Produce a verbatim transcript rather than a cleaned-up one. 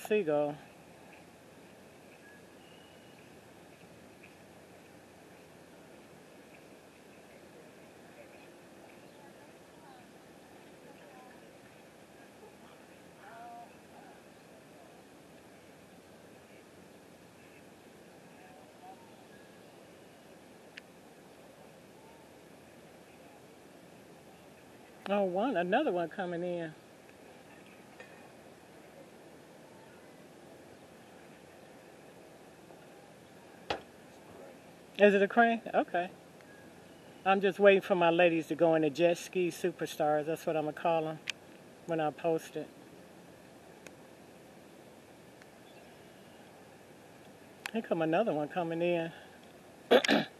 seagull. Oh, one, another one coming in. Is it a crane? Okay. I'm just waiting for my ladies to go into jet ski superstars. That's what I'm going to call them when I post it. Here come another one coming in.